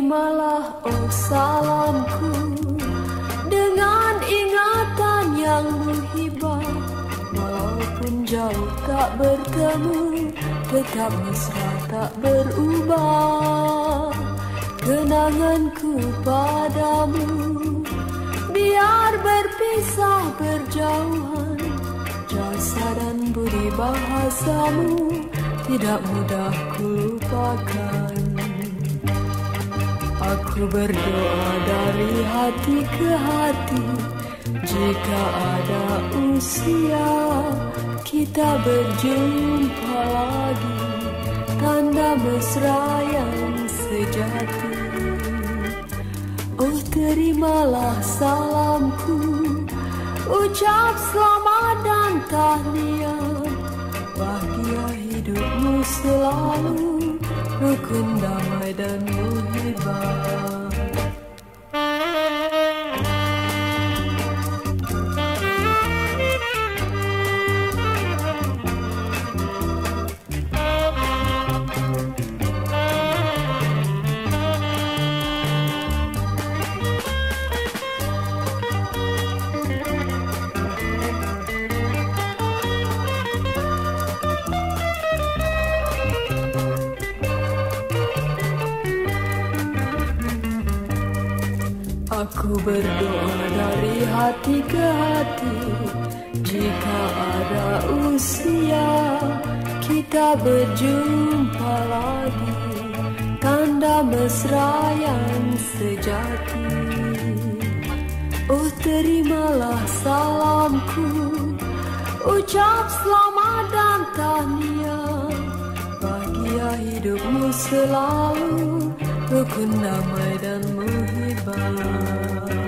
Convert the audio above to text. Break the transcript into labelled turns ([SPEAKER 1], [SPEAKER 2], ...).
[SPEAKER 1] terimalah oh salamku dengan ingatan yang muhibah. Walaupun jauh tak bertemu, tetap mesra tak berubah. Kenanganku padamu, biar berpisah berjauhan. Jasa dan budi bahasamu tidak mudah kulupakan. Aku berdoa dari hati ke hati, jika ada usia kita berjumpa lagi, tanda mesra yang sejati. Oh terimalah salamku, ucap selamat dan tahniah. Bahagia hidupmu selalu, rukun damai dan muhibah. Aku berdoa dari hati ke hati, jika ada usia kita berjumpa lagi, tanda mesra yang sejati. Oh terimalah salamku, ucap selamat dan tahniah. Bahagia hidupmu selalu, rukun damai dan muhibah.